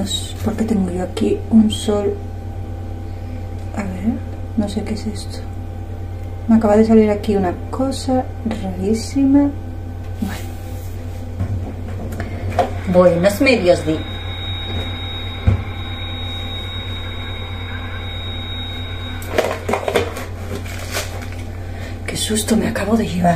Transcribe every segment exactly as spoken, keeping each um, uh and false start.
Dios, ¿por qué tengo yo aquí un sol? A ver, no sé qué es esto. Me acaba de salir aquí una cosa rarísima. Bueno, buenos medios di. Qué susto me acabo de llevar.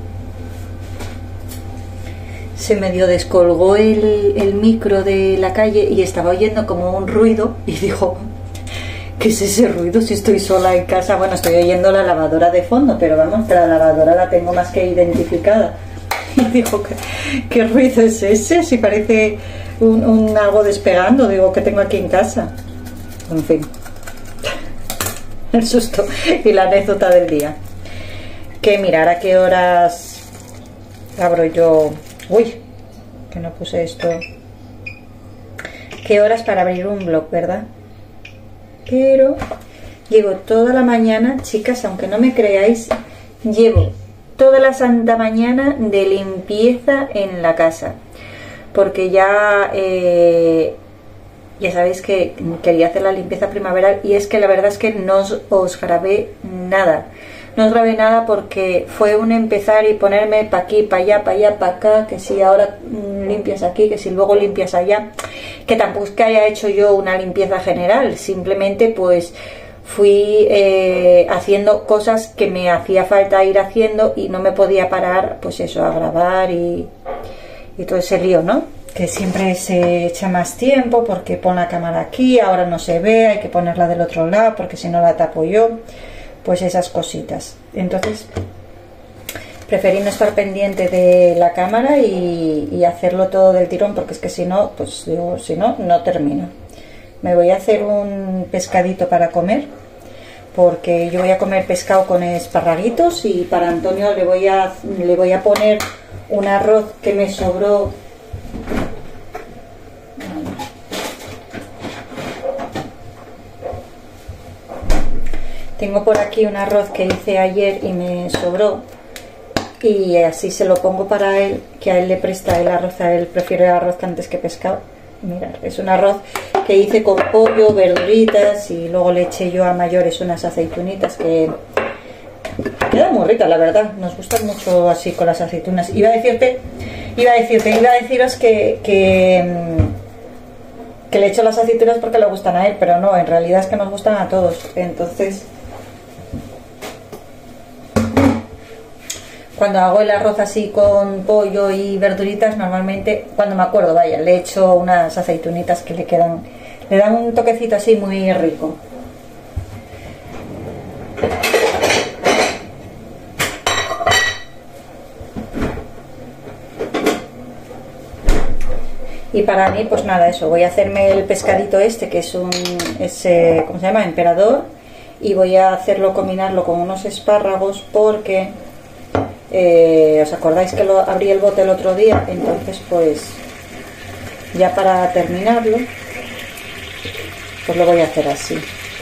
Se medio descolgó el, el micro de la calle y estaba oyendo como un ruido y dijo, ¿qué es ese ruido si estoy sola en casa? Bueno, estoy oyendo la lavadora de fondo, pero vamos, que la lavadora la tengo más que identificada. Y dijo, ¿qué, qué ruido es ese? Si parece un, un algo despegando, digo, que tengo aquí en casa. En fin, el susto y la anécdota del día. Que mirar a qué horas abro yo... Uy, que no puse esto. ¿Qué horas para abrir un blog, verdad? Pero llevo toda la mañana, chicas, aunque no me creáis, llevo toda la santa mañana de limpieza en la casa. Porque ya, eh, ya sabéis que quería hacer la limpieza primaveral y es que la verdad es que no os, os grabé nada. No os grabé nada porque fue un empezar y ponerme para aquí, para allá, para allá, para acá, que si ahora mm, limpias aquí, que si luego limpias allá, que tampoco es que haya hecho yo una limpieza general, simplemente pues fui eh, haciendo cosas que me hacía falta ir haciendo y no me podía parar, pues eso, a grabar y, y todo ese lío, ¿no? Que siempre se echa más tiempo porque pon la cámara aquí, ahora no se ve, hay que ponerla del otro lado porque si no la tapo yo. Pues esas cositas. Entonces preferí no estar pendiente de la cámara y, y hacerlo todo del tirón, porque es que si no, pues digo, si no, no termino. Me voy a hacer un pescadito para comer, porque yo voy a comer pescado con esparraguitos y para Antonio le voy a, le voy a poner un arroz que me sobró. Tengo por aquí un arroz que hice ayer y me sobró y así se lo pongo para él, que a él le presta el arroz, a él prefiere el arroz que antes que pescado. Mirad, es un arroz que hice con pollo, verduritas y luego le eché yo a mayores unas aceitunitas que queda muy rica, la verdad, nos gustan mucho así con las aceitunas. Iba a decirte, iba a decirte, iba a deciros que, que, que le echo las aceitunas porque le gustan a él, pero no, en realidad es que nos gustan a todos, entonces... Cuando hago el arroz así con pollo y verduritas, normalmente, cuando me acuerdo, vaya, le echo unas aceitunitas que le quedan, le dan un toquecito así muy rico. Y para mí, pues nada, eso, voy a hacerme el pescadito este, que es un, es, eh, ¿cómo se llama? Emperador, y voy a hacerlo, combinarlo con unos espárragos porque... Eh, ¿os acordáis que lo abrí el bote el otro día? Entonces pues ya para terminarlo pues lo voy a hacer así.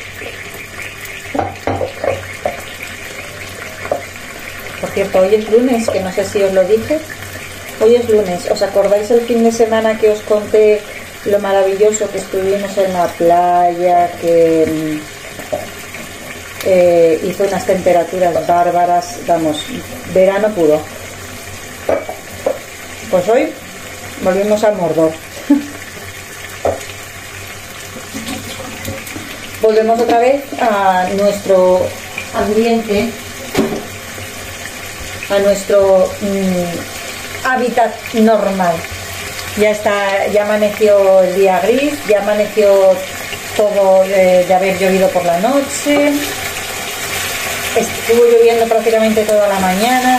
Por cierto, hoy es lunes, que no sé si os lo dije. Hoy es lunes. ¿Os acordáis el fin de semana que os conté lo maravilloso que estuvimos en la playa, que Eh, hizo unas temperaturas bárbaras, vamos, verano puro? Pues hoy volvimos a Mordor. Volvemos otra vez a nuestro ambiente, a nuestro mmm, hábitat normal. Ya está, ya amaneció el día gris, ya amaneció todo eh, de haber llovido por la noche. Estuvo lloviendo prácticamente toda la mañana.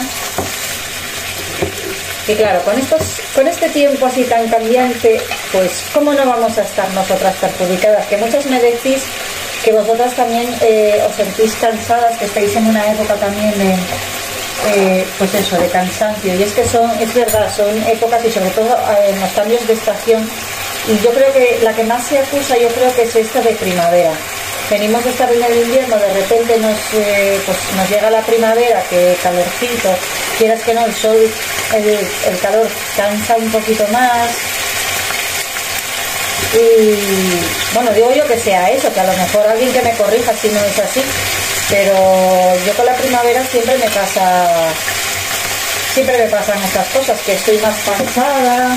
Y claro, con estos, con este tiempo así tan cambiante, pues cómo no vamos a estar nosotras perjudicadas. Que muchas me decís que vosotras también eh, os sentís cansadas, que estáis en una época también de, eh, pues eso, de cansancio. Y es que son, es verdad, son épocas y sobre todo eh, en los cambios de estación. Y yo creo que la que más se acusa, yo creo que es esta de primavera. Venimos de estar en el invierno, de repente nos, eh, pues nos llega la primavera, que calorcito, quieras que no, el sol, el, el calor cansa un poquito más. Y bueno, digo yo que sea eso, que a lo mejor alguien que me corrija si no es así, pero yo con la primavera siempre me pasa, siempre me pasan estas cosas, que estoy más cansada,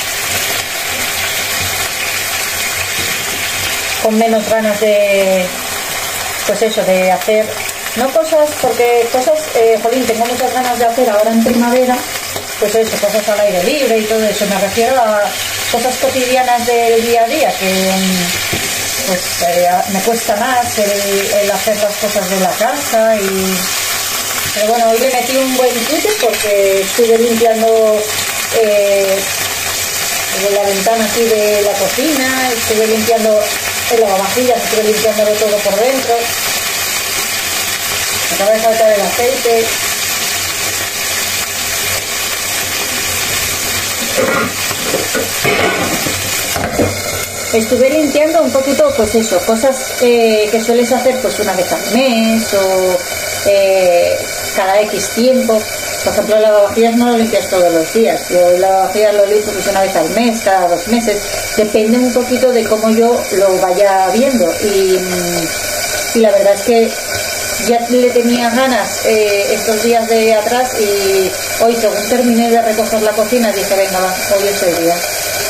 con menos ganas de, pues eso, de hacer, no cosas, porque cosas, eh, jolín, tengo muchas ganas de hacer ahora en primavera, pues eso, cosas al aire libre y todo eso, me refiero a cosas cotidianas del día a día, que pues eh, me cuesta más el, el hacer las cosas de la casa, y pero bueno, hoy le metí un buen tute porque estuve limpiando eh, la ventana aquí de la cocina, estuve limpiando el lavavajillas, estuve limpiándolo todo por dentro. Me acaba de faltar el aceite. Estuve limpiando un poquito, pues eso, cosas eh, que sueles hacer pues una vez al mes o eh, cada X tiempo. Por ejemplo, el lavavajillas no lo limpias todos los días. Yo el lavavajillas lo limpio pues una vez al mes, cada dos meses. Depende un poquito de cómo yo lo vaya viendo. Y, y la verdad es que ya le tenía ganas eh, estos días de atrás, y hoy, según terminé de recoger la cocina, dije, venga, va, hoy es el día.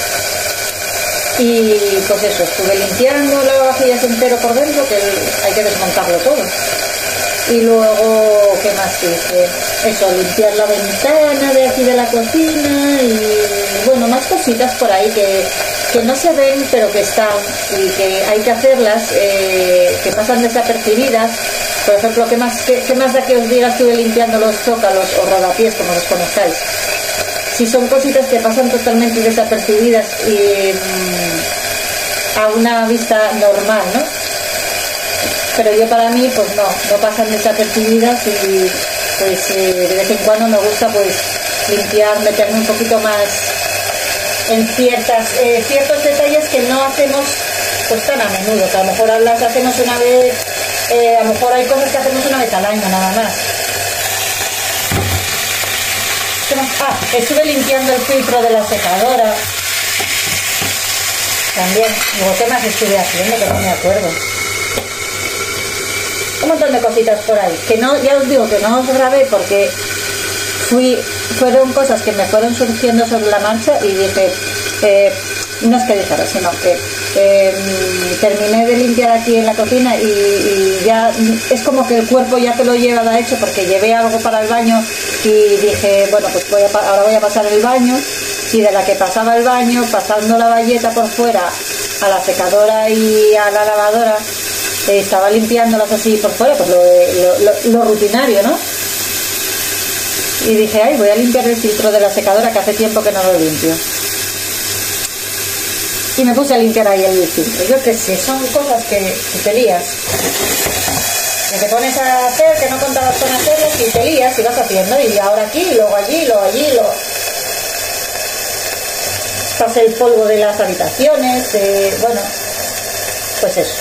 Y pues eso, estuve limpiando el lavavajillas entero por dentro, que hay que desmontarlo todo. Y luego, ¿qué más hice? Eso, limpiar la ventana de aquí de la cocina y, bueno, más cositas por ahí que, que no se ven, pero que están y que hay que hacerlas, eh, que pasan desapercibidas. Por ejemplo, ¿qué más, qué, qué más da que os diga estuve limpiando los zócalos o rodapiés, como los conozcáis? Si son cositas que pasan totalmente desapercibidas y mmm, a una vista normal, ¿no? Pero yo, para mí, pues no, no pasan desapercibidas, y pues eh, de vez en cuando me gusta pues limpiar, meterme un poquito más en ciertas, eh, ciertos detalles que no hacemos pues tan a menudo, que a lo mejor las hacemos una vez, eh, a lo mejor hay cosas que hacemos una vez al año nada más. Ah, estuve limpiando el filtro de la secadora también. Digo, ¿qué más estuve haciendo? Que no me acuerdo. Un montón de cositas por ahí, que no, ya os digo que no os grabé porque fui, fueron cosas que me fueron surgiendo sobre la marcha, y dije, eh, no es que dijera, sino que eh, terminé de limpiar aquí en la cocina y, y ya es como que el cuerpo ya te lo lleva hecho, porque llevé algo para el baño y dije, bueno, pues voy a, ahora voy a pasar el baño, y de la que pasaba el baño, pasando la bayeta por fuera a la secadora y a la lavadora, eh, estaba limpiándolas así por fuera, pues lo, lo, lo, lo rutinario, ¿no? Y dije, ay, voy a limpiar el filtro de la secadora, que hace tiempo que no lo limpio. Y me puse a limpiar ahí el filtro. Yo qué sé, son cosas que, que te lías. Que te pones a hacer, que no contabas con hacerlas, y te lías y vas haciendo. Y ahora aquí, y luego allí, y luego allí, y luego... Pasa el polvo de las habitaciones, de... bueno, pues eso.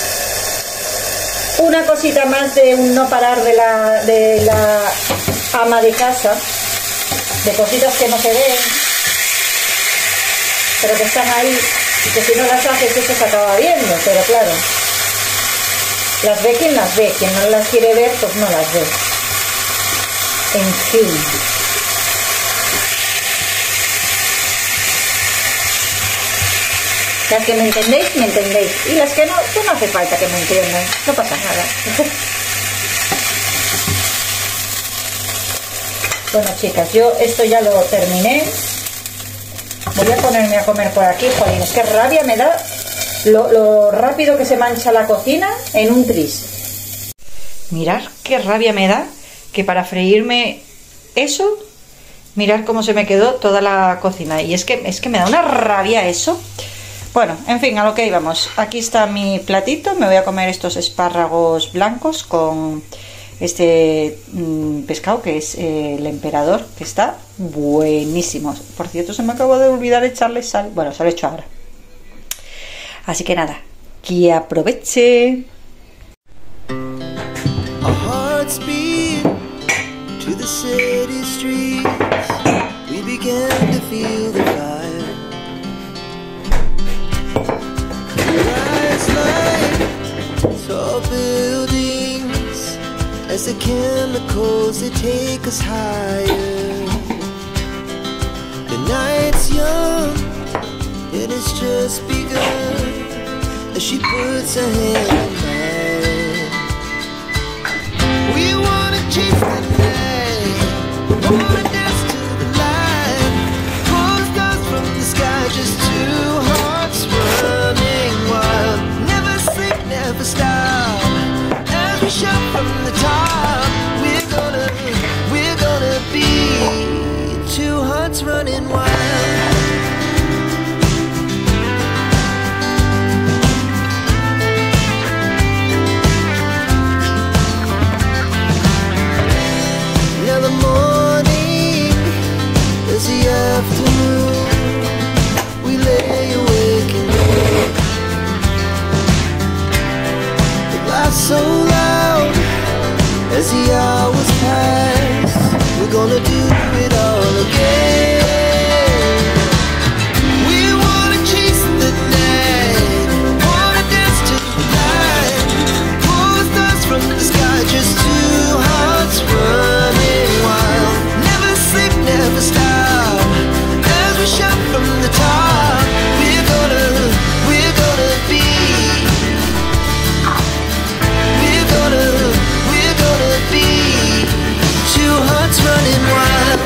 Una cosita más de un no parar de la, de la ama de casa, de cositas que no se ven, pero que están ahí, y que si no las haces eso se acaba viendo, pero claro, las ve quien las ve, quien no las quiere ver pues no las ve. En fin, las que me entendéis, me entendéis, y las que no, pues no hace falta que me entiendan, no pasa nada. Bueno, chicas, yo esto ya lo terminé. Voy a ponerme a comer por aquí. Jolín, es que rabia me da lo, lo rápido que se mancha la cocina en un tris. Mirad qué rabia me da que para freírme eso, mirad cómo se me quedó toda la cocina. Y es que, es que me da una rabia eso. Bueno, en fin, a lo que íbamos. Aquí está mi platito. Me voy a comer estos espárragos blancos con este mmm, pescado que es eh, el emperador, que está buenísimo. Por cierto, se me acabó de olvidar echarle sal. Bueno, se lo he hecho ahora. Así que nada, que aproveche. the chemicals that take us higher. The night's young, it has just begun, as she puts her hand in mine. We wanna chase the night, wanna dance to the light, pull stars from the sky, just two hearts running wild. Never sleep, never stop, as we shout from the top. We're gonna, we're gonna be two hearts running wild. The afternoon, we lay awake in bed. The laughs so loud as the hours pass. We're gonna do it all again. We wanna chase the night, wanna dance to the light, pull stars from the sky, just two hearts running wild. Never sleep, never stop, shout from the top. We're gonna, we're gonna be, we're gonna, we're gonna be two hearts running wild.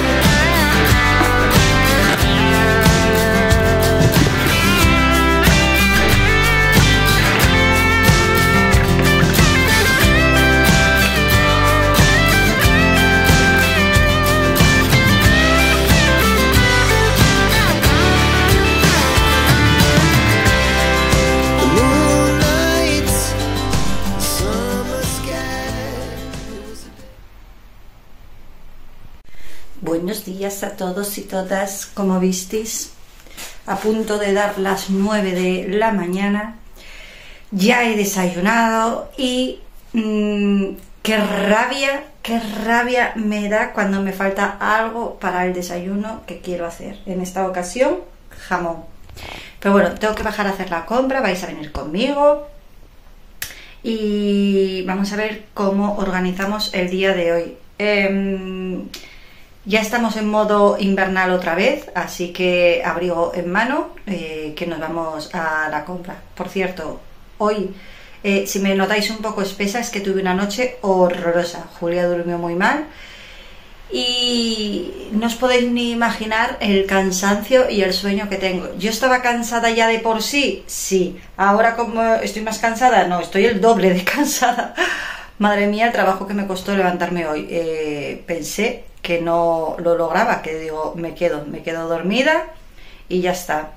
Buenos días a todos y todas. Como visteis, a punto de dar las nueve de la mañana, ya he desayunado y mmm, qué rabia, qué rabia me da cuando me falta algo para el desayuno que quiero hacer. En esta ocasión, jamón. Pero bueno, tengo que bajar a hacer la compra, vais a venir conmigo y vamos a ver cómo organizamos el día de hoy. Eh, Ya estamos en modo invernal otra vez, así que abrigo en mano, eh, que nos vamos a la compra. Por cierto, hoy, eh, si me notáis un poco espesa, es que tuve una noche horrorosa. Julia durmió muy mal y no os podéis ni imaginar el cansancio y el sueño que tengo. ¿Yo estaba cansada ya de por sí? Sí. Ahora, como estoy más cansada, no, estoy el doble de cansada. Madre mía, el trabajo que me costó levantarme hoy. Eh, pensé que no lo lograba, que digo, me quedo, me quedo dormida y ya está.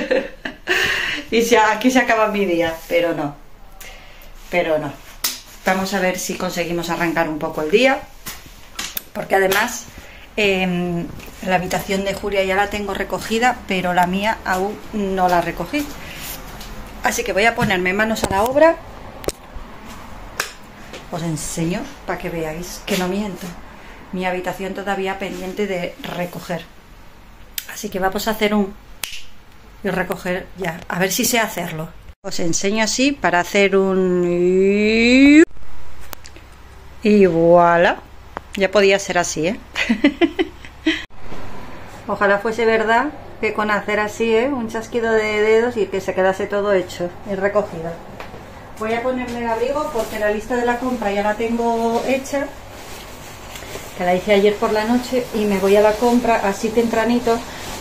Y si aquí se acaba mi día, pero no, pero no. Vamos a ver si conseguimos arrancar un poco el día, porque además eh, la habitación de Julia ya la tengo recogida, pero la mía aún no la recogí. Así que voy a ponerme manos a la obra. Os enseño para que veáis que no miento. Mi habitación todavía pendiente de recoger. Así que vamos a hacer un... y recoger ya. A ver si sé hacerlo. Os enseño así para hacer un... y voilà. Ya podía ser así, ¿eh? Ojalá fuese verdad que con hacer así, ¿eh? Un chasquido de dedos y que se quedase todo hecho y recogido. Voy a ponerme el abrigo porque la lista de la compra ya la tengo hecha, que la hice ayer por la noche, y me voy a la compra así tempranito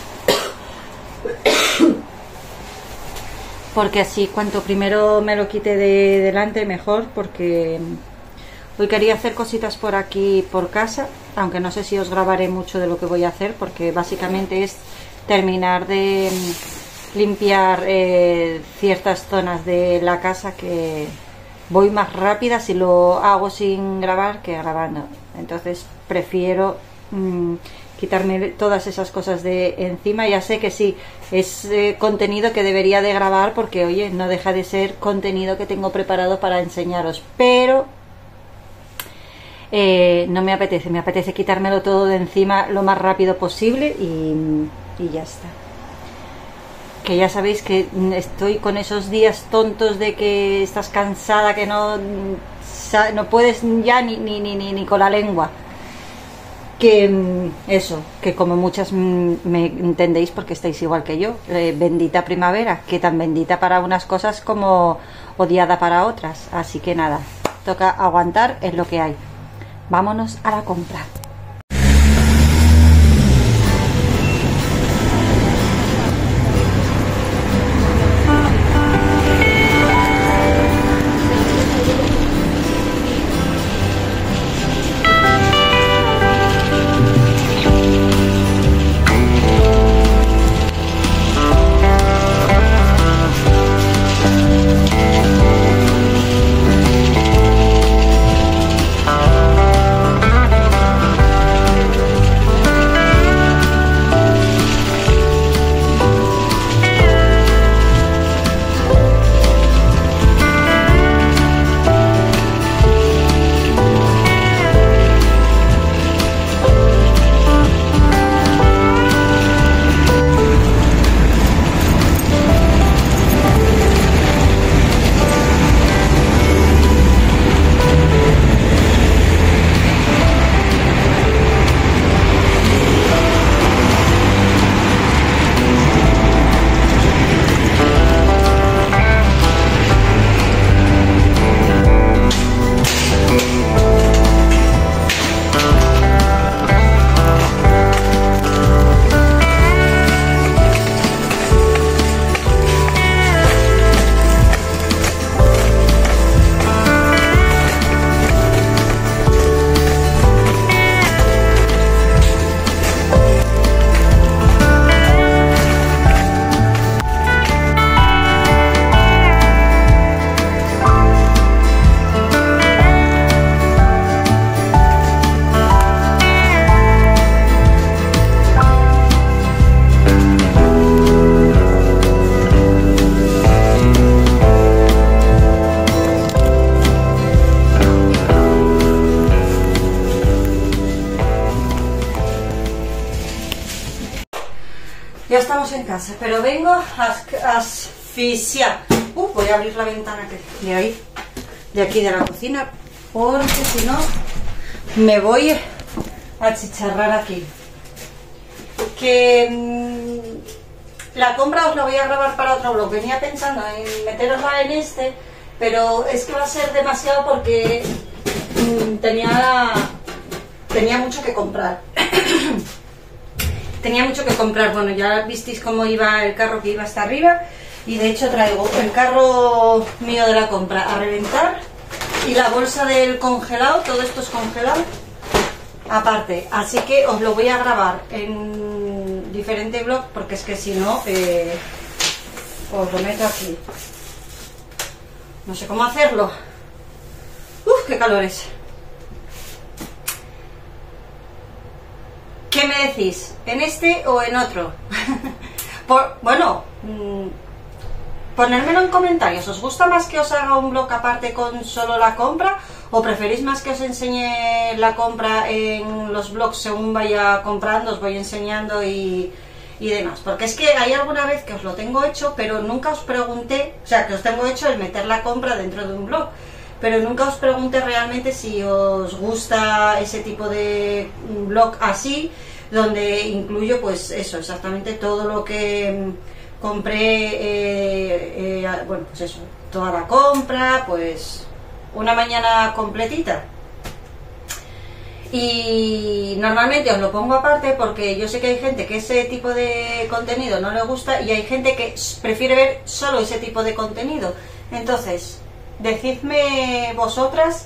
porque así cuanto primero me lo quite de delante mejor, porque hoy quería hacer cositas por aquí por casa, aunque no sé si os grabaré mucho de lo que voy a hacer, porque básicamente es terminar de limpiar eh, ciertas zonas de la casa, que voy más rápida si lo hago sin grabar que grabando. Entonces prefiero mmm, quitarme todas esas cosas de encima. Ya sé que sí, es eh, contenido que debería de grabar, porque oye, no deja de ser contenido que tengo preparado para enseñaros, pero eh, no me apetece, me apetece quitármelo todo de encima lo más rápido posible y, y ya está. Que ya sabéis que estoy con esos días tontos de que estás cansada, que no no puedes ya ni, ni, ni, ni, ni con la lengua. Que eso, que como muchas me entendéis porque estáis igual que yo, eh, bendita primavera, que tan bendita para unas cosas como odiada para otras. Así que nada, toca aguantar, es lo que hay. Vámonos a la compra. Ya estamos en casa, pero vengo asfixiada. Uh, voy a abrir la ventana que de ahí, de aquí de la cocina, porque si no me voy a chicharrar aquí. Que mmm, la compra os la voy a grabar para otro blog. Venía pensando en meterosla en este, pero es que va a ser demasiado porque mmm, tenía tenía mucho que comprar. Tenía mucho que comprar, bueno, ya visteis cómo iba el carro, que iba hasta arriba, y de hecho traigo el carro mío de la compra a reventar y la bolsa del congelado, todo esto es congelado aparte, así que os lo voy a grabar en diferente blog porque es que si no eh, os lo meto aquí, no sé cómo hacerlo. Uf, qué calores. ¿Qué me decís? ¿En este o en otro? Por, bueno, mmm, ponérmelo en comentarios. ¿Os gusta más que os haga un blog aparte con solo la compra? ¿O preferís más que os enseñe la compra en los blogs según vaya comprando? Os voy enseñando y, y demás. Porque es que hay alguna vez que os lo tengo hecho, pero nunca os pregunté, o sea, que os tengo hecho el meter la compra dentro de un blog. Pero nunca os pregunté realmente si os gusta ese tipo de blog así, donde incluyo pues eso, exactamente todo lo que compré, eh, eh, bueno, pues eso, toda la compra, pues una mañana completita. Y normalmente os lo pongo aparte porque yo sé que hay gente que ese tipo de contenido no le gusta y hay gente que prefiere ver solo ese tipo de contenido. Entonces, decidme vosotras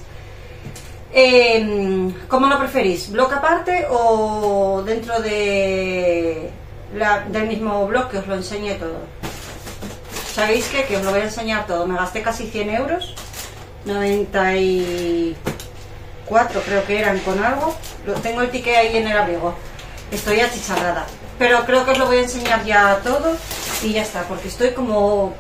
eh, ¿cómo lo preferís? ¿Blog aparte o dentro de la, del mismo blog que os lo enseñe todo? ¿Sabéis qué? Que os lo voy a enseñar todo. Me gasté casi cien euros, noventa y cuatro creo que eran con algo. Lo, tengo el ticket ahí en el abrigo. Estoy achicharrada, pero creo que os lo voy a enseñar ya todo y ya está, porque estoy como...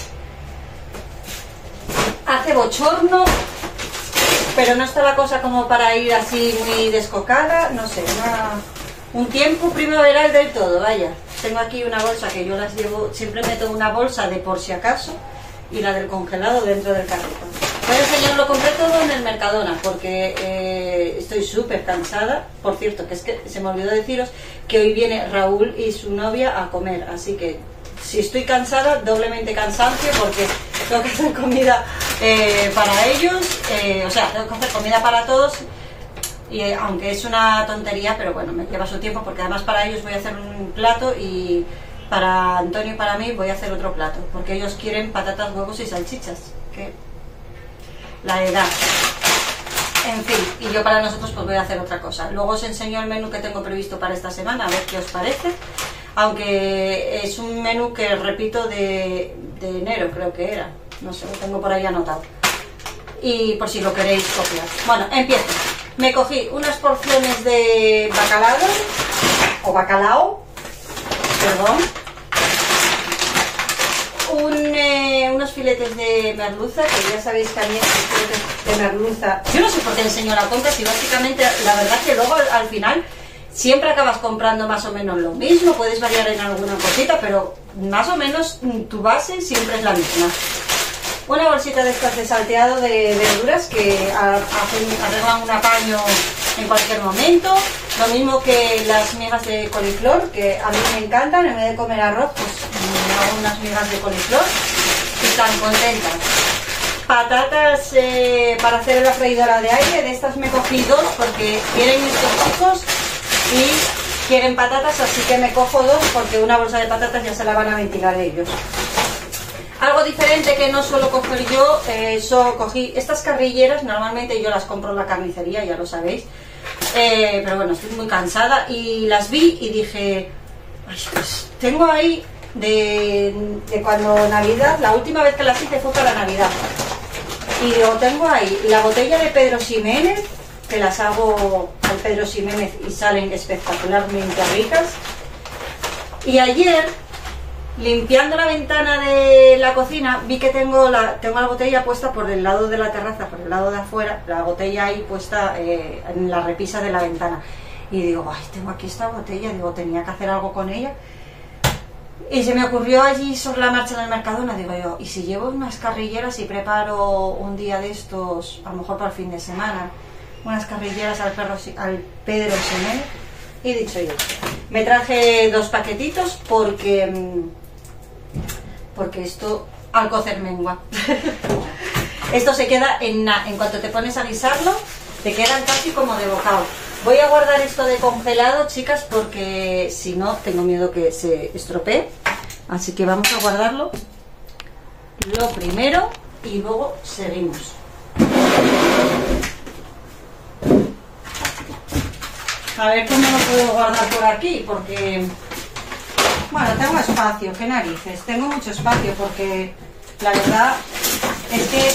hace bochorno, pero no está la cosa como para ir así muy descocada, no sé, una, un tiempo primaveral del todo, vaya. Tengo aquí una bolsa que yo las llevo, siempre meto una bolsa de por si acaso y la del congelado dentro del carrito. Voy a enseñar enseñaros, lo compré todo en el Mercadona porque eh, estoy súper cansada. Por cierto, que es que se me olvidó deciros que hoy viene Raúl y su novia a comer, así que si estoy cansada, doblemente cansancio porque tengo que hacer comida eh, para ellos, eh, o sea, tengo que hacer comida para todos. Y eh, aunque es una tontería, pero bueno, me lleva su tiempo porque además para ellos voy a hacer un plato y para Antonio y para mí voy a hacer otro plato, porque ellos quieren patatas, huevos y salchichas, que la edad. En fin, y yo para nosotros pues voy a hacer otra cosa. Luego os enseño el menú que tengo previsto para esta semana, a ver qué os parece. Aunque es un menú que repito de, de enero, creo que era. No sé, lo tengo por ahí anotado. Y por si lo queréis copiar. Bueno, empiezo. Me cogí unas porciones de bacalao, o bacalao, perdón. Un, eh, unos filetes de merluza, que ya sabéis que a mí los filetes de merluza, yo no sé por qué enseño la compra, si básicamente la verdad que luego al, al final siempre acabas comprando más o menos lo mismo, puedes variar en alguna cosita, pero más o menos tu base siempre es la misma. Una bolsita de estas de salteado de verduras que hacen, arreglan un apaño en cualquier momento. Lo mismo que las migas de coliflor, que a mí me encantan. En vez de comer arroz, pues me hago unas migas de coliflor y están contentas. Patatas eh, para hacer la freidora de aire. De estas me cogí dos porque quieren estos chicos y quieren patatas, así que me cojo dos porque una bolsa de patatas ya se la van a ventilar ellos. Algo diferente que no suelo coger yo, eh, so, cogí estas carrilleras, normalmente yo las compro en la carnicería, ya lo sabéis, eh, pero bueno, estoy muy cansada y las vi y dije, ay, pues tengo ahí de, de cuando Navidad, la última vez que las hice fue para Navidad, y digo, tengo ahí la botella de Pedro Ximénez, que las hago al Pedro Ximénez y salen espectacularmente ricas, y ayer, limpiando la ventana de la cocina, vi que tengo la, tengo la botella puesta por el lado de la terraza, por el lado de afuera, la botella ahí puesta eh, en la repisa de la ventana. Y digo, ay, tengo aquí esta botella, digo, tenía que hacer algo con ella. Y se me ocurrió allí sobre la marcha en el Mercadona, digo yo, ¿y si llevo unas carrilleras y preparo un día de estos, a lo mejor para el fin de semana, unas carrilleras al, perro, al Pedro Ximénez? Y dicho yo, me traje dos paquetitos porque... porque esto al cocer mengua. Esto se queda en, en cuanto te pones a guisarlo, te quedan casi como de bocado. Voy a guardar esto de congelado, chicas, porque si no tengo miedo que se estropee, así que vamos a guardarlo lo primero y luego seguimos. A ver cómo lo puedo guardar por aquí, porque bueno, tengo espacio, qué narices, tengo mucho espacio porque la verdad es que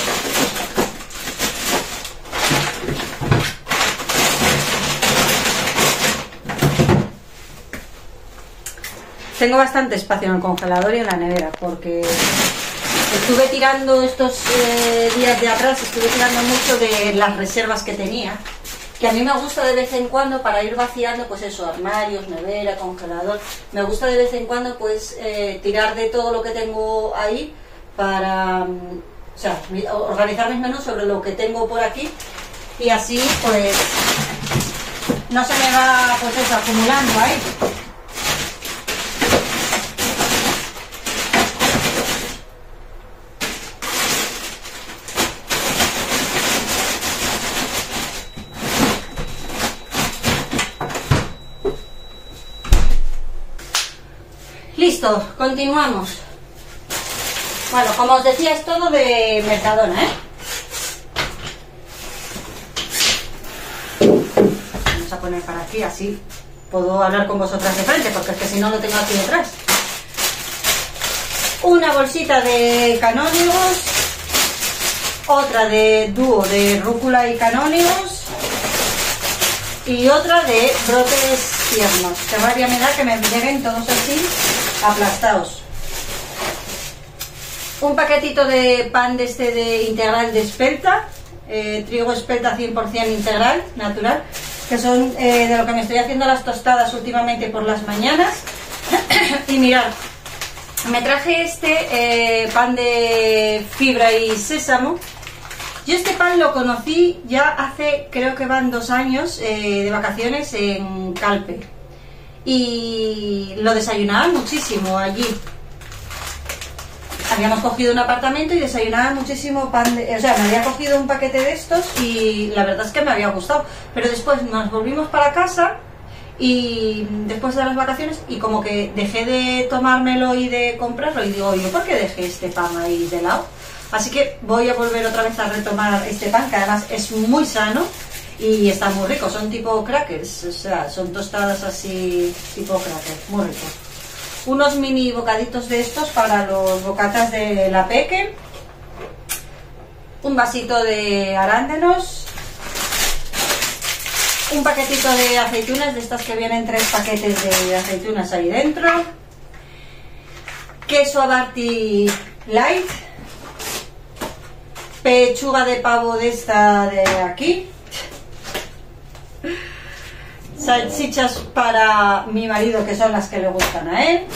tengo bastante espacio en el congelador y en la nevera porque estuve tirando estos eh, días de atrás, estuve tirando mucho de las reservas que tenía, que a mí me gusta de vez en cuando para ir vaciando, pues eso, armarios, nevera, congelador, me gusta de vez en cuando pues eh, tirar de todo lo que tengo ahí para, um, o sea, organizar mis menús sobre lo que tengo por aquí y así pues no se me va pues eso acumulando ahí. Listo, continuamos. Bueno, como os decía, es todo de Mercadona, ¿eh? Vamos a poner para aquí, así puedo hablar con vosotras de frente, porque es que si no lo tengo aquí detrás. Una bolsita de canónigos, otra de dúo de rúcula y canónigos y otra de brotes tiernos. Que rabia me da que me lleguen todos así aplastados. Un paquetito de pan de este de integral de espelta, eh, trigo espelta cien por cien integral, natural, que son eh, de lo que me estoy haciendo las tostadas últimamente por las mañanas. Y mirad, me traje este eh, pan de fibra y sésamo, Yo este pan lo conocí ya hace, creo que van dos años, eh, de vacaciones en Calpe. Y lo desayunaban muchísimo allí. Habíamos cogido un apartamento y desayunaban muchísimo pan de... O sea, me había cogido un paquete de estos y la verdad es que me había gustado. Pero después nos volvimos para casa y después de las vacaciones y como que dejé de tomármelo y de comprarlo y digo, ¿yo por qué dejé este pan ahí de lado? Así que voy a volver otra vez a retomar este pan, que además es muy sano y está muy rico. Son tipo crackers, o sea, son tostadas así tipo crackers, muy ricos. Unos mini bocaditos de estos para los bocatas de la peque. Un vasito de arándanos. Un paquetito de aceitunas, de estas que vienen tres paquetes de aceitunas ahí dentro. Queso Abarty light. Pechuga de pavo de esta de aquí. Salchichas para mi marido, que son las que le gustan a él.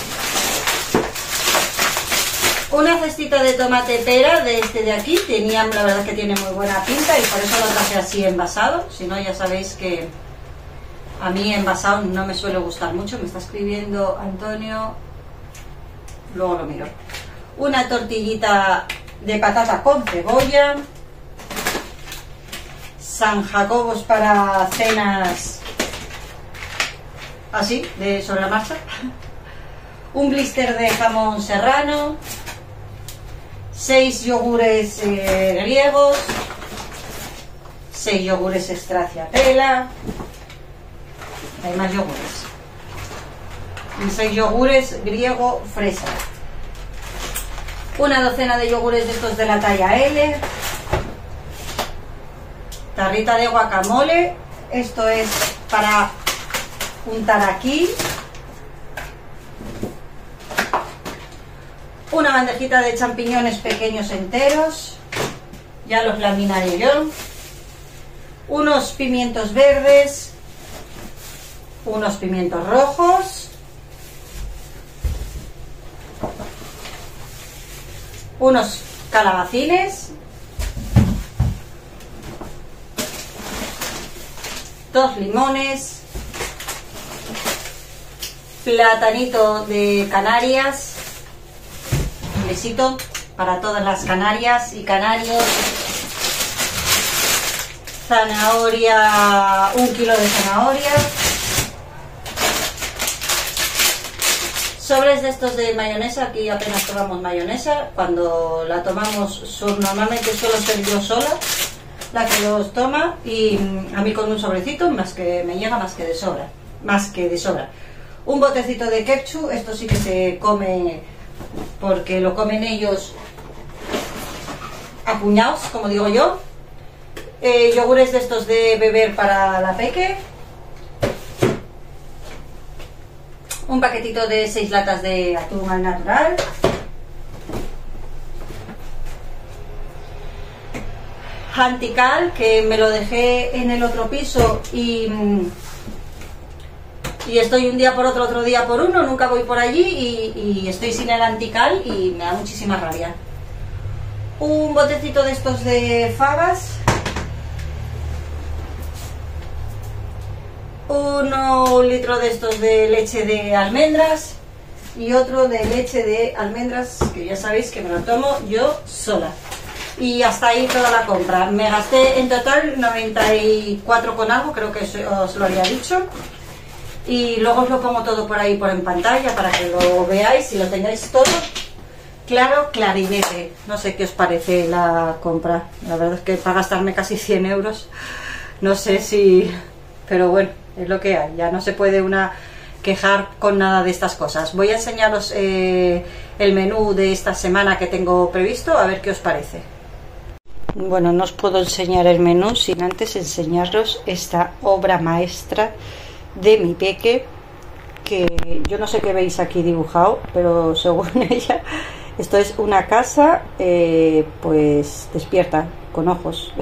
Una cestita de tomate pera de este de aquí. Tenía, la verdad que tiene muy buena pinta y por eso lo traje así envasado. Si no, ya sabéis que a mí envasado no me suele gustar mucho. Me está escribiendo Antonio, luego lo miro. Una tortillita de patata con cebolla. San Jacobos para cenas así, de sobre la marcha. Un blister de jamón serrano. Seis yogures eh, griegos. Seis yogures Stracciatella. Hay más yogures. Y seis yogures griego fresa. Una docena de yogures de estos de la talla L. Tarrita de guacamole. Esto es para untar aquí. Una bandejita de champiñones pequeños enteros. Ya los laminaré yo. Unos pimientos verdes. Unos pimientos rojos. Unos calabacines, dos limones, platanito de Canarias, un besito para todas las Canarias y canarios, zanahoria, un kilo de zanahoria, sobres de estos de mayonesa. Aquí apenas tomamos mayonesa, cuando la tomamos normalmente suelo ser yo sola la que los toma y a mí con un sobrecito más que me llega más que de sobra, más que de sobra. Un botecito de ketchup, esto sí que se come porque lo comen ellos a puñados, como digo yo. Eh, yogures de estos de beber para la peque. Un paquetito de seis latas de atún al natural. Antical, que me lo dejé en el otro piso y, y estoy un día por otro, otro día por uno, nunca voy por allí y, y estoy sin el antical y me da muchísima rabia. Un botecito de estos de fabas. Uno, un litro de estos de leche de almendras y otro de leche de almendras, que ya sabéis que me lo tomo yo sola. Y hasta ahí toda la compra. Me gasté en total noventa y cuatro con algo, creo que os lo había dicho. Y luego os lo pongo todo por ahí por en pantalla para que lo veáis y lo tengáis todo claro, clarinete. No sé qué os parece la compra. La verdad es que para gastarme casi cien euros, no sé si... Pero bueno, es lo que hay. Ya no se puede una quejar con nada de estas cosas. Voy a enseñaros eh, el menú de esta semana que tengo previsto, a ver qué os parece. Bueno, no os puedo enseñar el menú sin antes enseñaros esta obra maestra de mi peque, que yo no sé qué veis aquí dibujado, pero según ella esto es una casa eh, pues despierta, con ojos.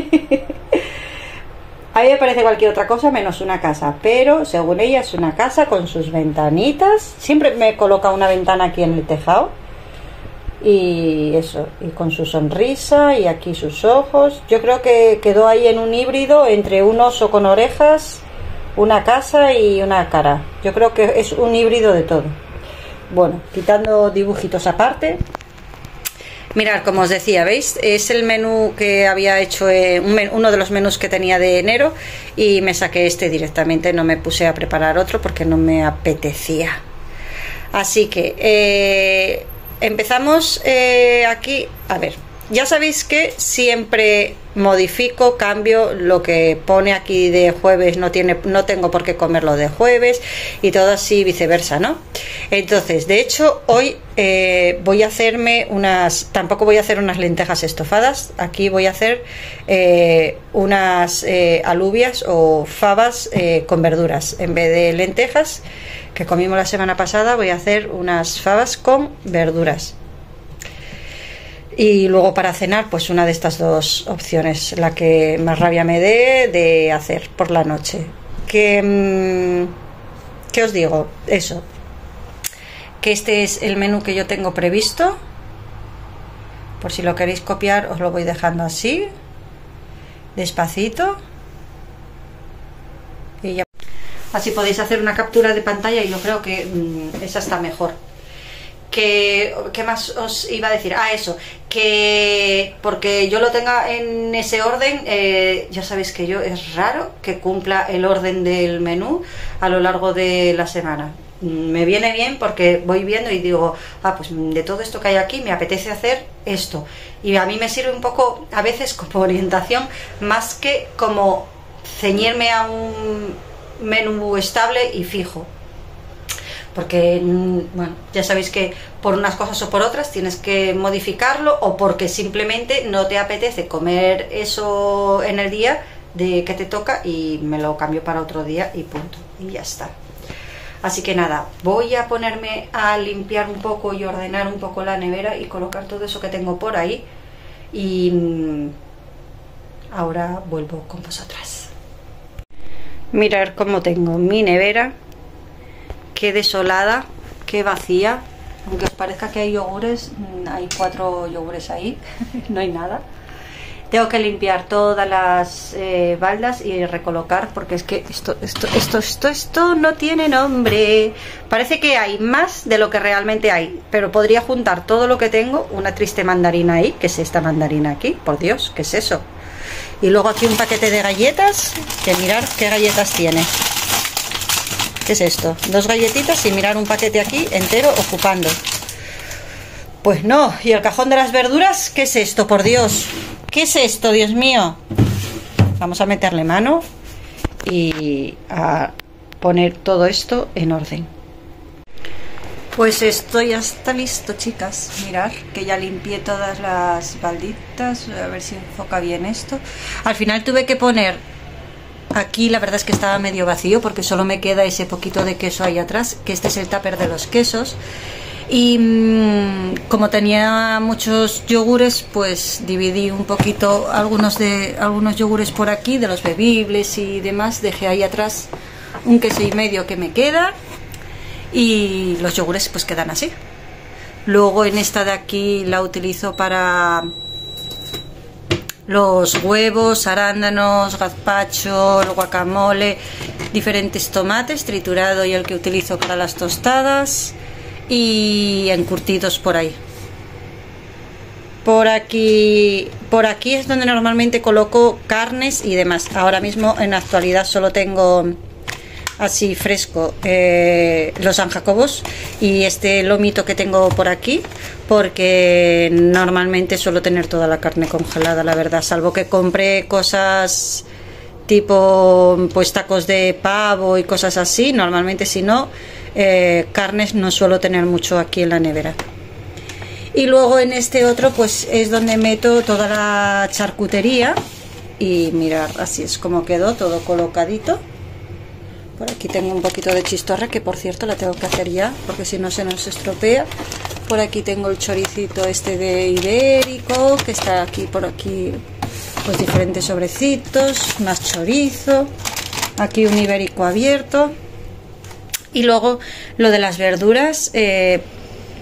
A mí me parece cualquier otra cosa menos una casa, pero según ella es una casa con sus ventanitas. Siempre me coloca una ventana aquí en el tejado y eso, y con su sonrisa y aquí sus ojos. Yo creo que quedó ahí en un híbrido entre un oso con orejas, una casa y una cara. Yo creo que es un híbrido de todo. Bueno, quitando dibujitos aparte, mirad, como os decía, ¿veis? Es el menú que había hecho, eh, un menú, uno de los menús que tenía de enero, y me saqué este directamente, no me puse a preparar otro porque no me apetecía. Así que eh, empezamos eh, aquí. A ver, ya sabéis que siempre modifico, cambio lo que pone aquí de jueves, no tiene, no tengo por qué comerlo de jueves, y todo así viceversa, ¿no? Entonces, de hecho, hoy eh, voy a hacerme unas, tampoco voy a hacer unas lentejas estofadas, aquí voy a hacer eh, unas eh, alubias o fabas eh, con verduras. En vez de lentejas que comimos la semana pasada, voy a hacer unas fabas con verduras. Y luego para cenar, pues una de estas dos opciones, la que más rabia me dé de hacer por la noche. Que, ¿qué os digo? Eso, que este es el menú que yo tengo previsto. Por si lo queréis copiar, os lo voy dejando así, despacito. Y ya. Así podéis hacer una captura de pantalla, y yo creo que mmm, esa está mejor. Que, ¿qué más os iba a decir? Ah, eso, que porque yo lo tenga en ese orden, eh, ya sabéis que yo es raro que cumpla el orden del menú a lo largo de la semana. Me viene bien porque voy viendo y digo, ah, pues de todo esto que hay aquí me apetece hacer esto, y a mí me sirve un poco a veces como orientación, más que como ceñirme a un menú estable y fijo. Porque, bueno, ya sabéis que por unas cosas o por otras tienes que modificarlo, o porque simplemente no te apetece comer eso en el día de que te toca y me lo cambio para otro día y punto, y ya está. Así que nada, voy a ponerme a limpiar un poco y ordenar un poco la nevera y colocar todo eso que tengo por ahí, y ahora vuelvo con vosotras. Mirad cómo tengo mi nevera. Qué desolada, qué vacía. Aunque os parezca que hay yogures, hay cuatro yogures ahí, no hay nada. Tengo que limpiar todas las eh, baldas y recolocar, porque es que esto, esto, esto, esto, esto no tiene nombre. Parece que hay más de lo que realmente hay, pero podría juntar todo lo que tengo. Una triste mandarina ahí, ¿qué es esta mandarina aquí? Por Dios, ¿qué es eso? Y luego aquí un paquete de galletas, que mirad qué galletas tiene. ¿Qué es esto? Dos galletitas y mirar un paquete aquí entero ocupando. Pues no. ¿Y el cajón de las verduras? ¿Qué es esto, por Dios? ¿Qué es esto, Dios mío? Vamos a meterle mano y a poner todo esto en orden. Pues esto ya está listo, chicas. Mirad que ya limpié todas las balditas. A ver si enfoca bien esto. Al final tuve que poner... Aquí la verdad es que estaba medio vacío porque solo me queda ese poquito de queso ahí atrás, que este es el tupper de los quesos. Y mmm, como tenía muchos yogures, pues dividí un poquito algunos de algunos yogures por aquí, de los bebibles y demás. Dejé ahí atrás un queso y medio que me queda, y los yogures pues quedan así. Luego en esta de aquí la utilizo para... los huevos, arándanos, gazpacho, el guacamole, diferentes tomates, triturado y el que utilizo para las tostadas, y encurtidos por ahí. Por aquí, por aquí es donde normalmente coloco carnes y demás. Ahora mismo en la actualidad solo tengo así fresco eh, los San Jacobos y este lomito que tengo por aquí, porque normalmente suelo tener toda la carne congelada, la verdad, salvo que compre cosas tipo pues tacos de pavo y cosas así. Normalmente, si no, eh, carnes no suelo tener mucho aquí en la nevera. Y luego en este otro pues es donde meto toda la charcutería, y mirad, así es como quedó todo colocadito. Por aquí tengo un poquito de chistorra, que por cierto la tengo que hacer ya, porque si no se nos estropea. Por aquí tengo el choricito este de ibérico, que está aquí, por aquí, pues diferentes sobrecitos, más chorizo. Aquí un ibérico abierto. Y luego lo de las verduras, eh,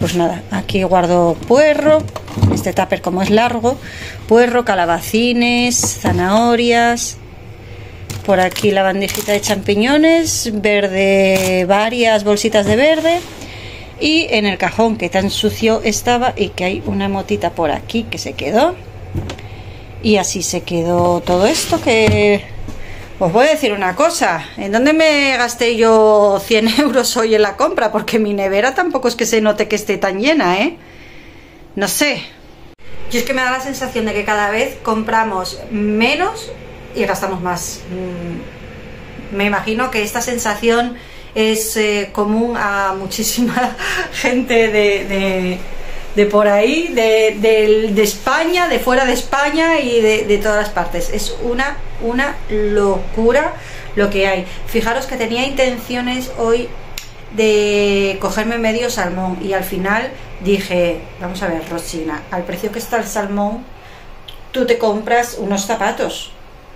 pues nada, aquí guardo puerro, este tupper como es largo, puerro, calabacines, zanahorias, por aquí la bandejita de champiñones, verde, varias bolsitas de verde, y en el cajón que tan sucio estaba y que hay una motita por aquí que se quedó, y así se quedó todo esto. Que os voy a decir una cosa, ¿en dónde me gasté yo cien euros hoy en la compra? Porque mi nevera tampoco es que se note que esté tan llena, ¿eh? No sé. Yo es que me da la sensación de que cada vez compramos menos y gastamos más. Me imagino que esta sensación es eh, común a muchísima gente de, de, de por ahí, de, de, de España, de fuera de España y de, de todas las partes. Es una, una locura lo que hay. Fijaros que tenía intenciones hoy de cogerme medio salmón y al final dije, vamos a ver, Rosina, al precio que está el salmón, tú te compras unos zapatos.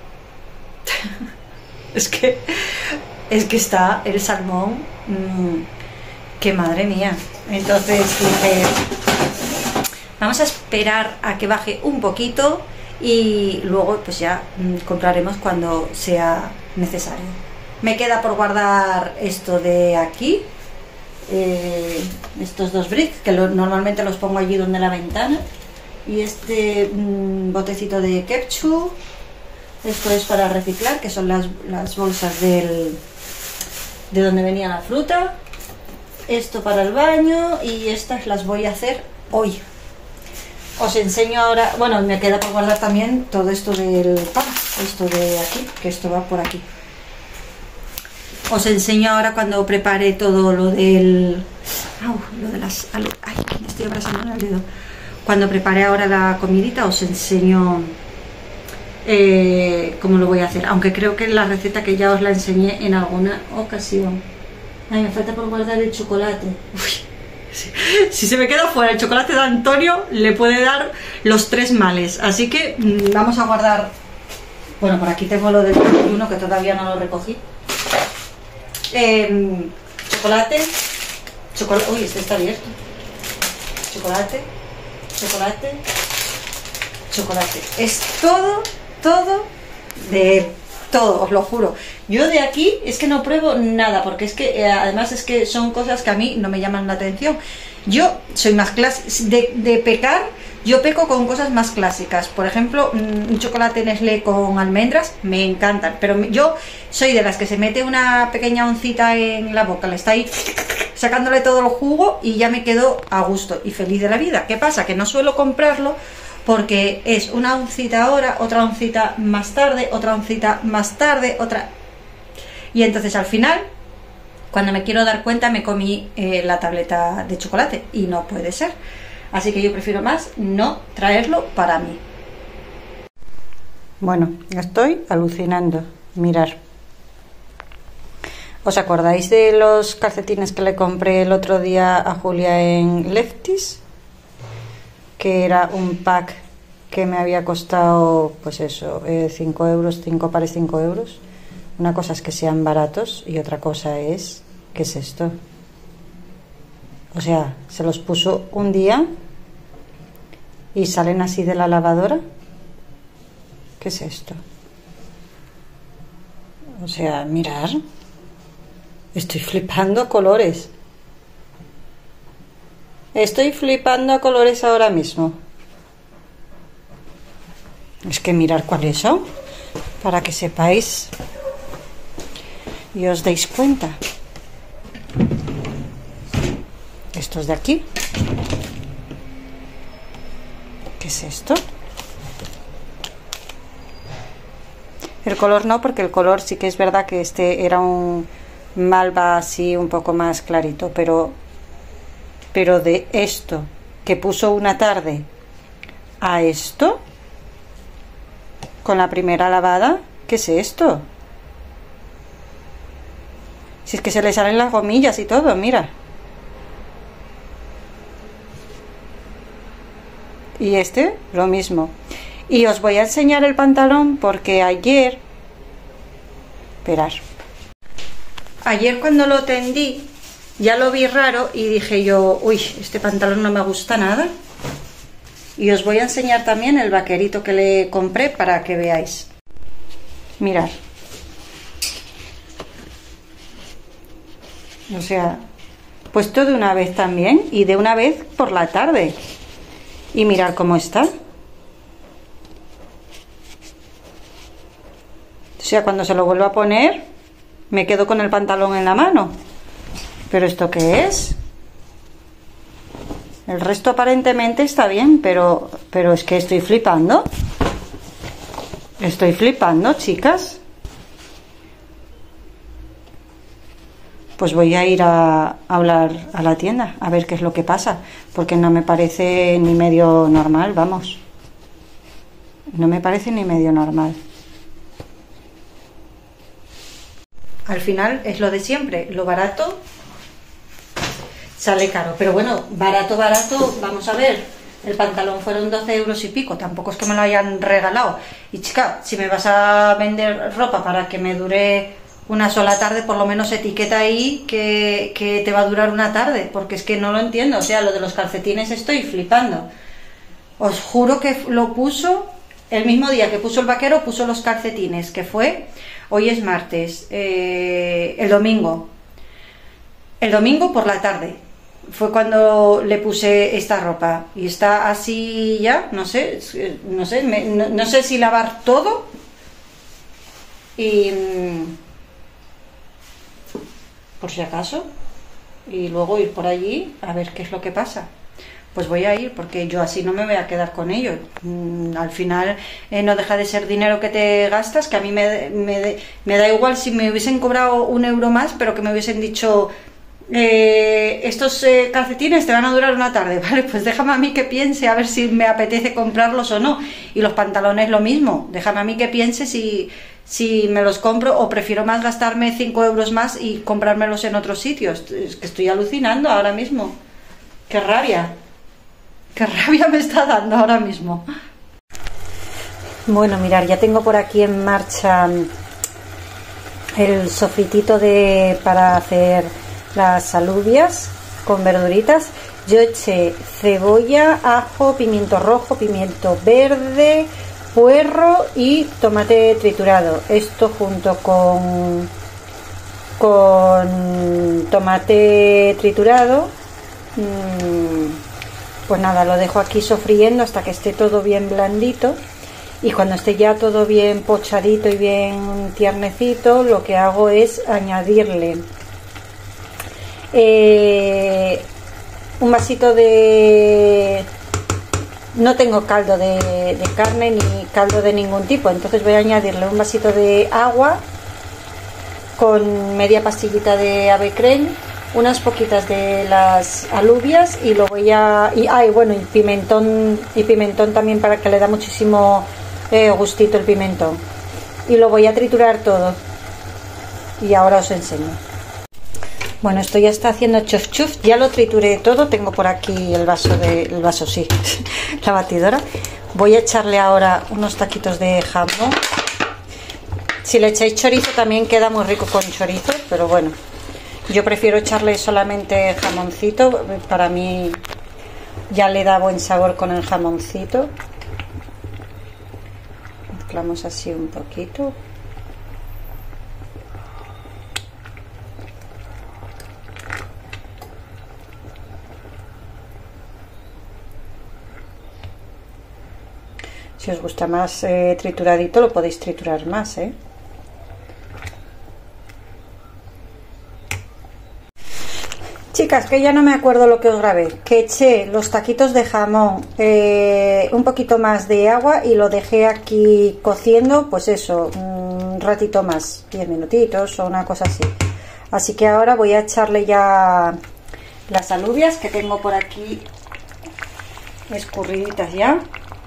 es que es que está el salmón, mmm, que madre mía. Entonces dije, vamos a esperar a que baje un poquito y luego pues ya mmm, compraremos cuando sea necesario. Me queda por guardar esto de aquí, eh, estos dos bricks que lo, normalmente los pongo allí donde la ventana, y este mmm, botecito de ketchup. Esto es para reciclar, que son las, las bolsas del, de donde venía la fruta. Esto para el baño, y estas las voy a hacer hoy. Os enseño ahora, bueno, me queda por guardar también todo esto del pan, esto de aquí, que esto va por aquí. Os enseño ahora cuando prepare todo lo del... Au, lo de las... Ay, me estoy abrazando el dedo. Cuando prepare ahora la comidita os enseño... Eh, cómo lo voy a hacer, aunque creo que la receta que ya os la enseñé en alguna ocasión. Ay, me falta por guardar el chocolate. Uy, si, si se me queda fuera el chocolate de Antonio, le puede dar los tres males, así que mmm, vamos a guardar. Bueno, por aquí tengo lo del uno que todavía no lo recogí. eh, chocolate chocolate, uy, este está abierto. Chocolate, chocolate, chocolate, es todo todo de él, todo, os lo juro. Yo de aquí es que no pruebo nada, porque es que eh, además es que son cosas que a mí no me llaman la atención. Yo soy más clásica, de, de pecar, yo peco con cosas más clásicas. Por ejemplo, un chocolate Nestlé con almendras, me encantan, pero yo soy de las que se mete una pequeña oncita en la boca, le está ahí sacándole todo el jugo y ya me quedo a gusto y feliz de la vida. ¿Qué pasa? Que no suelo comprarlo, porque es una oncita ahora, otra oncita más tarde, otra oncita más tarde, otra... Y entonces al final, cuando me quiero dar cuenta, me comí eh, la tableta de chocolate y no puede ser. Así que yo prefiero más no traerlo para mí. Bueno, estoy alucinando. Mirar. ¿Os acordáis de los calcetines que le compré el otro día a Julia en Lefties? Que era un pack que me había costado, pues eso, cinco euros, cinco pares, cinco euros. Una cosa es que sean baratos y otra cosa es, ¿qué es esto? O sea, se los puso un día y salen así de la lavadora. ¿Qué es esto? O sea, mirar, estoy flipando a colores. Estoy flipando a colores ahora mismo. Es que mirar cuáles son, para que sepáis y os deis cuenta. Estos de aquí. ¿Qué es esto? El color no, porque el color sí que es verdad que este era un malva así un poco más clarito, pero... pero de esto que puso una tarde a esto con la primera lavada, ¿qué es esto? Si es que se le salen las gomillas y todo, mira. Y este, lo mismo. Y os voy a enseñar el pantalón porque ayer... Esperar. Ayer cuando lo tendí, ya lo vi raro y dije yo, uy, este pantalón no me gusta nada. Y os voy a enseñar también el vaquerito que le compré para que veáis. Mirad. O sea, puesto de una vez también y de una vez por la tarde. Y mirad cómo está. O sea, cuando se lo vuelvo a poner, me quedo con el pantalón en la mano. ¿Pero esto qué es? El resto aparentemente está bien, pero, pero es que estoy flipando. Estoy flipando, chicas. Pues voy a ir a hablar a la tienda, a ver qué es lo que pasa, porque no me parece ni medio normal, vamos. No me parece ni medio normal. Al final es lo de siempre, lo barato sale caro, pero bueno, barato, barato, vamos a ver, el pantalón fueron doce euros y pico, tampoco es que me lo hayan regalado. Y chica, si me vas a vender ropa para que me dure una sola tarde, por lo menos etiqueta ahí que, que te va a durar una tarde, porque es que no lo entiendo. O sea, lo de los calcetines estoy flipando. Os juro que lo puso el mismo día que puso el vaquero, puso los calcetines, que fue, hoy es martes, eh, el domingo. El domingo por la tarde fue cuando le puse esta ropa y está así ya, no sé, no sé, me, no, no sé si lavar todo y por si acaso y luego ir por allí a ver qué es lo que pasa. Pues voy a ir porque yo así no me voy a quedar con ellos. Mm, al final eh, no deja de ser dinero que te gastas, que a mí me, me, me da igual si me hubiesen cobrado un euro más, pero que me hubiesen dicho eh, estos eh, calcetines te van a durar una tarde, vale, pues déjame a mí que piense a ver si me apetece comprarlos o no. Y los pantalones lo mismo, déjame a mí que piense si, si me los compro o prefiero más gastarme cinco euros más y comprármelos en otros sitios. Es que estoy alucinando ahora mismo. ¡Qué rabia! ¡Qué rabia me está dando ahora mismo! Bueno, mirad, ya tengo por aquí en marcha el sofritito de, para hacer las alubias con verduritas. Yo eché cebolla, ajo, pimiento rojo, pimiento verde, puerro y tomate triturado. Esto junto con, con tomate triturado. Mmm, Pues nada, lo dejo aquí sofriendo hasta que esté todo bien blandito y cuando esté ya todo bien pochadito y bien tiernecito, lo que hago es añadirle eh, un vasito de... No tengo caldo de, de carne ni caldo de ningún tipo, entonces voy a añadirle un vasito de agua con media pastillita de ave creme, unas poquitas de las alubias y lo voy a y ay bueno y pimentón y pimentón también para que le da muchísimo eh, gustito el pimentón y lo voy a triturar todo y ahora os enseño. Bueno, esto ya está haciendo chuf chuf, ya lo trituré todo, tengo por aquí el vaso de el vaso sí la batidora. Voy a echarle ahora unos taquitos de jamón. Si le echáis chorizo también queda muy rico con chorizo, pero bueno, yo prefiero echarle solamente jamoncito, para mí ya le da buen sabor con el jamoncito. Mezclamos así un poquito. Si os gusta más eh, trituradito, lo podéis triturar más, ¿eh? Chicas, que ya no me acuerdo lo que os grabé, que eché los taquitos de jamón, eh, un poquito más de agua y lo dejé aquí cociendo, pues eso, un ratito más, diez minutitos o una cosa así. Así que ahora voy a echarle ya las alubias que tengo por aquí escurriditas ya.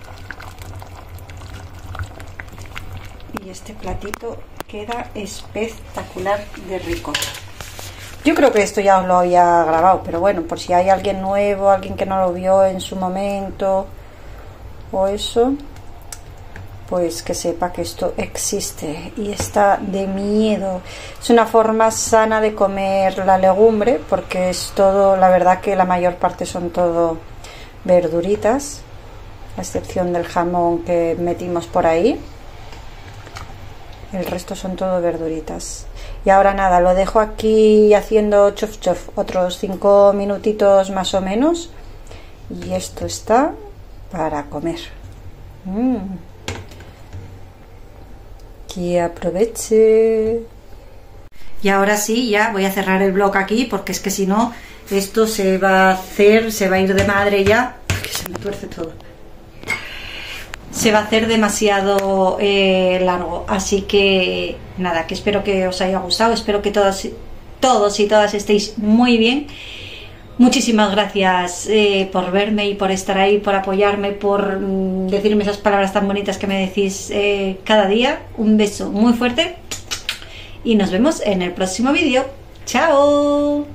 Y este platito queda espectacular de rico. Yo creo que esto ya os lo había grabado, pero bueno, por si hay alguien nuevo, alguien que no lo vio en su momento o eso, pues que sepa que esto existe y está de miedo. Es una forma sana de comer la legumbre, porque es todo, la verdad que la mayor parte son todo verduritas, a excepción del jamón que metimos por ahí. El resto son todo verduritas. Y ahora nada, lo dejo aquí haciendo chof chof otros cinco minutitos más o menos, y esto está para comer. Mm. Que aproveche. Y ahora sí, ya voy a cerrar el vlog aquí, porque es que si no esto se va a hacer, se va a ir de madre ya, que se me tuerce todo. Se va a hacer demasiado eh, largo, así que nada, que espero que os haya gustado, espero que todos, todos y todas estéis muy bien. Muchísimas gracias eh, por verme y por estar ahí, por apoyarme, por mm, decirme esas palabras tan bonitas que me decís eh, cada día. Un beso muy fuerte y nos vemos en el próximo vídeo. ¡Chao!